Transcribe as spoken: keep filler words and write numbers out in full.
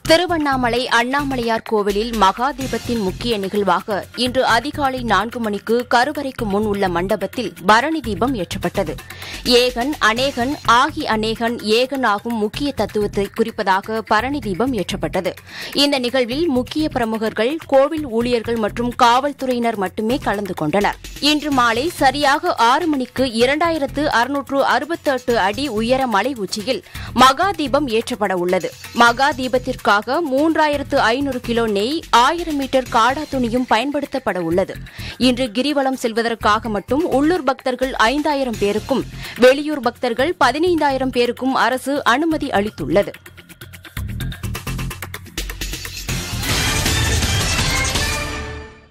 திருவண்ணாமலை அண்ணாமலையார் கோவிலில் மகா தீபத்தின் முக்கிய நிகழ்வாக இன்று அதிகாலை நான்கு மணிக்கு கருவறைக்கு முன் உள்ள மண்டபத்தில் பரணி தீபம் ஏற்றப்பட்டது. ஏகன் அநேகன் ஆகி அநேகன் ஏகன் ஆகும் முக்கிய தத்துவத்தை குறிப்பதாக பரணி தீபம் ஏற்றப்பட்டது. இந்த நிகழ்வில் முக்கிய பிரமுகர்கள், கோவில் ஊழியர்கள் மற்றும் காவல்துறையினர் மட்டுமே கலந்து கொண்டனர். இன்று மாலை சரியாக ஆறு மணிக்கு இரண்டாயிரத்து அறுநூற்று அறுபத்தி எட்டு அடி உயர மலை உச்சியில் மகா தீபம் ஏற்றப்பட உள்ளது. மகா தீபத்திற்காக மூன்றாயிரத்து ஐநூறு கிலோ நெய், ஆயிரம் மீட்டர் காடா துணியும் பயன்படுத்தப்பட உள்ளது. இன்று கிரிவலம் செல்வதற்காக மட்டும் உள்ளூர் பக்தர்கள் ஐந்தாயிரம் பேருக்கும், வெளியூர் பக்தர்கள் பதினைந்தாயிரம் பேருக்கும் அரசு அனுமதி அளித்துள்ளது.